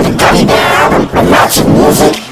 the gummy bear album with lots of music.